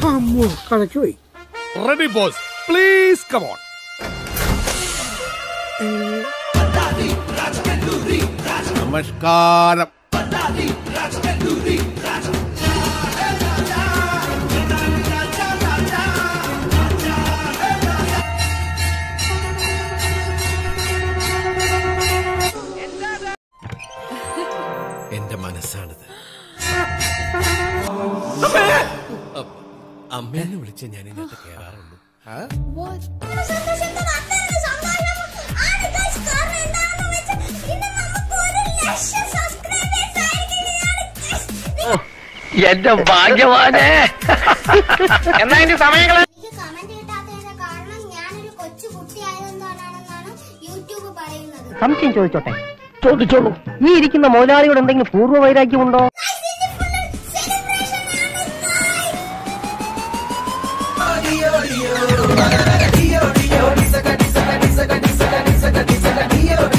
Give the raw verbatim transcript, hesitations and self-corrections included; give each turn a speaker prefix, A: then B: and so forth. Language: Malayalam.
A: അമ്മോ കണക്ക് പോയി.
B: Ready boss, please come on. നമസ്കാരം.
C: എന്റെ മനസ്സാണിത്. അമ്മേനെ വിളിച്ച് ഞാൻ ഇതിനകത്ത് കേറാറുള്ളൂ.
D: എന്റെ ഭാഗ്യവാനെ. എന്നാ ഇതിന്റെ സമയങ്ങള് സംശയം ചോദിച്ചോട്ടെ? ചോദിച്ചോളൂ. ഈ ഇരിക്കുന്ന മുതലാളിയോട് എന്തെങ്കിലും പൂർവ്വ വൈരാഗ്യമുണ്ടോ?
E: Dio, Dio, Dio, Dio, Dio, Dio, Dio, Dio, Dio, Dio, Dio, Dio, Dio, Dio, Dio,